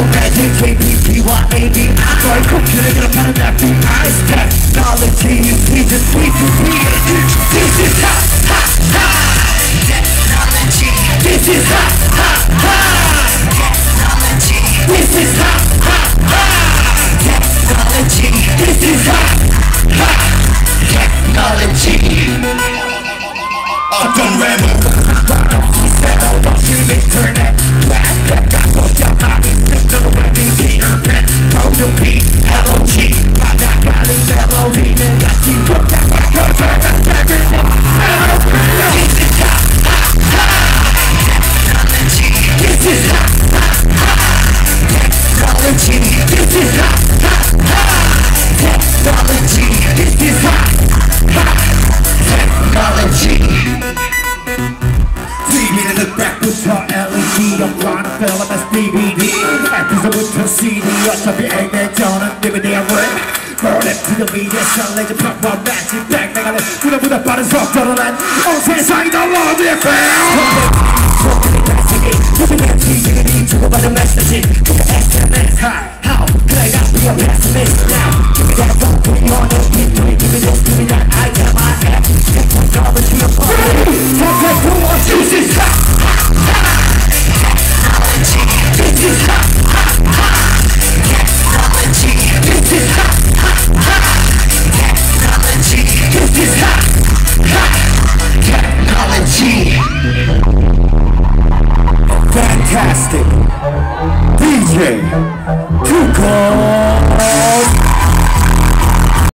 magic, KPPYABI. 너의 컴퓨터를 파는 FBI. Technology, you need to speak to me. This is hot, hot, hot. Technology. This is hot, hot, hot. Technology. This is hot, hot, hot. Technology. This is hot, hot. Technology. 어떤 랩을 internet 꽉꽉꽉 꽂혀가는 internet prototype LOG 바닥가는 멜로디는 같이 꽉꽉꽉 This is hot, hot, hot. This is hot, hot, hot. Technology. This is hot, hot, hot. Technology. This is hot, hot. Technology. TV는 흑백부터 LED 영화는 필름에서 DVD 에피소드부터 CD 어차피 액내전은 DVD and rip Burn it to the media 설레지 팍팍 magic back 내가 내 무대보다 빠른 속도로 난 온 세상이 더 lonely 소문이 다시기 누구냐 지지근이 주고받은 메시지 그게 SMS how could I not be a pessimist now Give me that phone put me on the beat give me this give me that I got my app take my garbage to your body Take who wants this is hot, hot, hot. Technology. This is hot, hot, hot. Technology. This is hot, hot, hot. Technology. This is hot, hot. Technology. Fantastic DJ